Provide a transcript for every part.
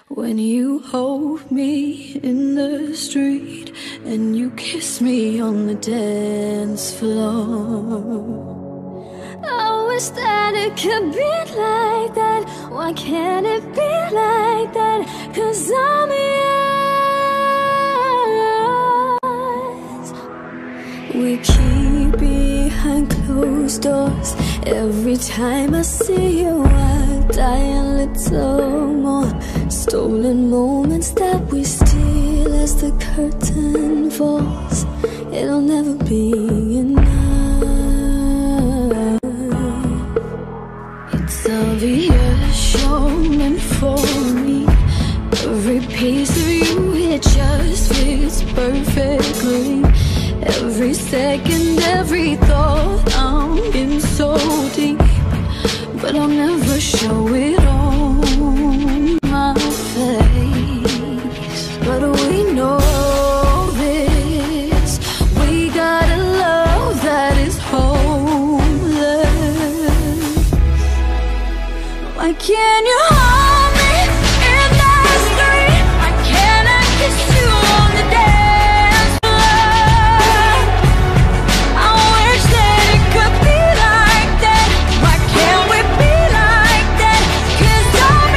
When you hold me in the street and you kiss me on the dance floor. I wish that it could be like that. Why can't it be like that? 'Cause I'm yours. We keep behind closed doors. Every time I see you I die a little more. Stolen moments that we steal as the curtain falls. It'll never be enough. It's obvious you're meant for me. Every piece of you, it just fits perfectly. Every second, every thought, I'm in so deep. But I'll never show it on my face. But we know this. We got a love that is hopeless. Why can't you hold me in the street? Why can't I kiss you on the dance floor? I wish that it could be like that. Why can't we be like that? 'Cause I'm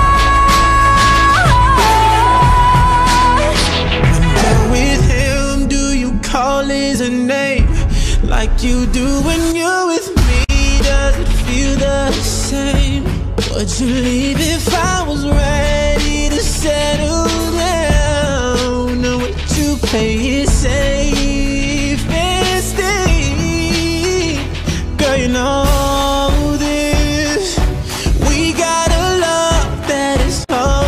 yours. When with him, do you call his name like you do when you're with me? Does it feel the same? Would you leave if I was ready to settle down? Or would you play it safe and stay? Girl, you know this. We got a love that is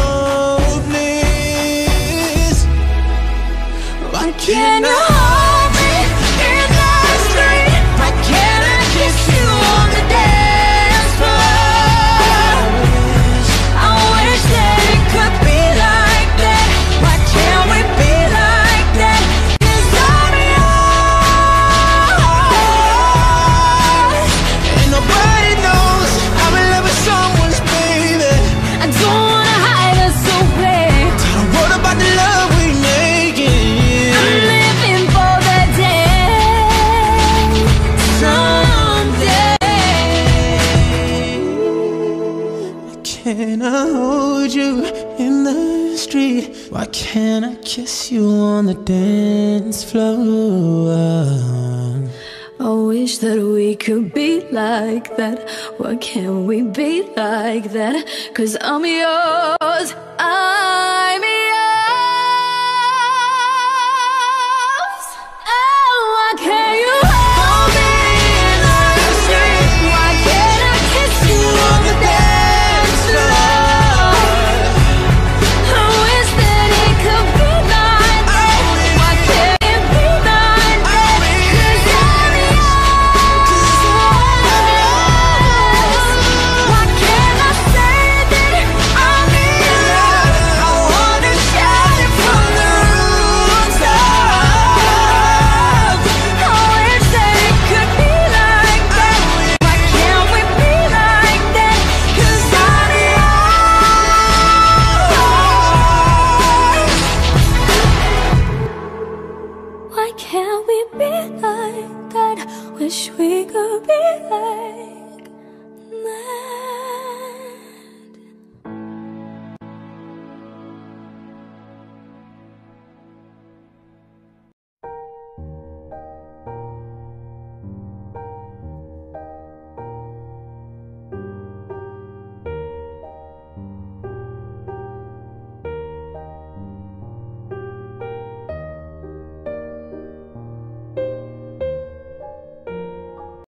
hopeless. Why can't I hold me in the street? Why can't I kiss you on the dance floor? I wish that it could be like that. Why can't we be like that? 'Cause I'm yours. And nobody knows I'm in love with someone's baby. I don't wanna hide us away. What about the love we making? I'm living for the day someday. Can I hold you in the street? Why can't I kiss you on the dance floor? I wish that we could be like that. Why can't we be like that? 'Cause I'm yours. I'm yours. Oh, why can't you hold me in the street? Why can't I kiss you on the dance floor? I wish that it could be like that. Why can't it be like that? 'Cause I'm yours. Why can't I say that I'm in love? I wanna shout it from the rooftops. I wish that it could be like that. Why can't we be like that? 'Cause I'm yours. Why can't we be like that? Wish we could be like